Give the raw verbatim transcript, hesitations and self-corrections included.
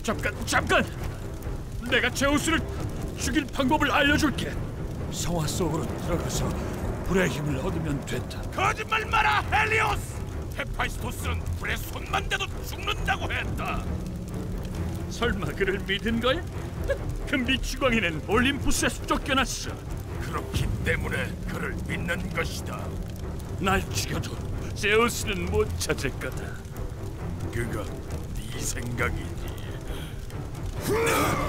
잠깐, 잠깐! 내가 제우스를 죽일 방법을 알려줄게. 성화 속으로 들어가서 불의 힘을 얻으면 된다. 거짓말 마라, 헬리오스! 헤파이스토스는 불에 손만 대도 죽는다고 했다. 설마 그를 믿은 거야? 그 미치광이는 올림푸스에서 쫓겨났어. 그렇기 때문에 그를 믿는 것이다. 날 죽여도 제우스는 못 찾을 거다. 그건 네 생각이지.